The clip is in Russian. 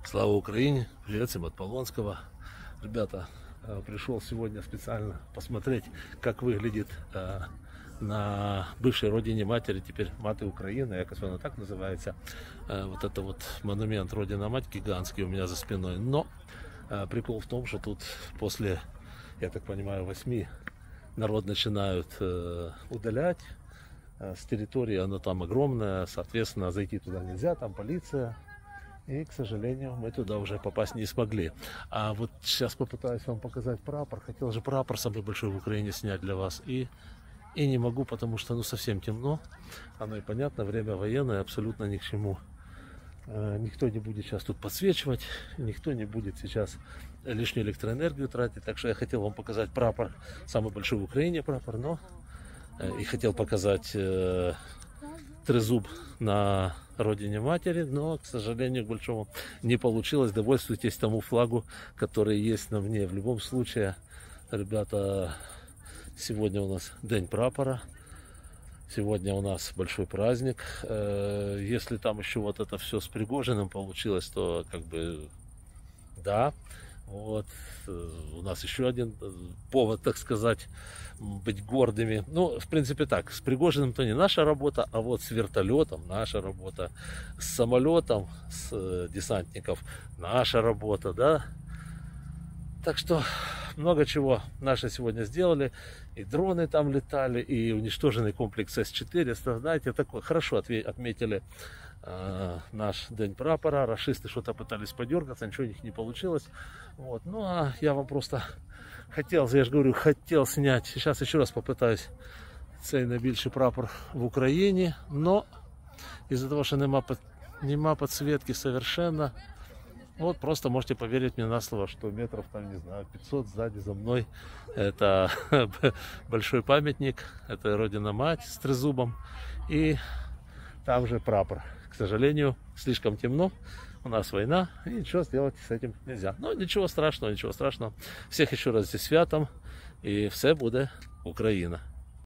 Слава Украине! Привет всем от Полонского. Ребята, пришел сегодня специально посмотреть, как выглядит на бывшей родине матери, теперь Маты Украины, якось она так называется. Вот это вот монумент Родина-Мать гигантский у меня за спиной. Но прикол в том, что тут после, я так понимаю, 8 народ начинают удалять. С территории, она там огромная, соответственно, зайти туда нельзя, там полиция. И, к сожалению, мы туда уже попасть не смогли. А вот сейчас попытаюсь вам показать прапор. Хотел же прапор самый большой в Украине снять для вас. И не могу, потому что совсем темно. Оно и понятно, время военное, абсолютно ни к чему. Никто не будет сейчас тут подсвечивать. Никто не будет сейчас лишнюю электроэнергию тратить. Так что я хотел вам показать прапор, самый большой в Украине прапор. Но и хотел показать трезуб на родине матери, но, к сожалению, к большому не получилось. Довольствуйтесь тому флагу, который есть на мне. В любом случае, ребята, сегодня у нас День прапора. Сегодня у нас большой праздник. Если там еще вот это все с Пригожиным получилось, то как бы да. Вот у нас еще один повод, так сказать, быть гордыми. Ну, в принципе, так, с Пригожиным то не наша работа, а вот с вертолетом наша работа, с самолетом, с десантников наша работа, да. Так что много чего наши сегодня сделали. И дроны там летали, и уничтоженный комплекс С-400. Знаете, такой хорошо отметили наш День прапора. Рашисты что-то пытались подергаться, ничего у них не получилось. Вот. Ну а я вам просто хотел, я же говорю, хотел снять. Сейчас еще раз попытаюсь цей найбільший прапор в Украине. Но из-за того, что нема подсветки совершенно, вот просто можете поверить мне на слово, что метров там, не знаю, 500 сзади за мной это большой памятник, это Родина-Мать с трезубом, и там же прапор. К сожалению, слишком темно, у нас война, и ничего сделать с этим нельзя. Но ничего страшного, ничего страшного. Всех еще раз зі святом, и все буде Україна.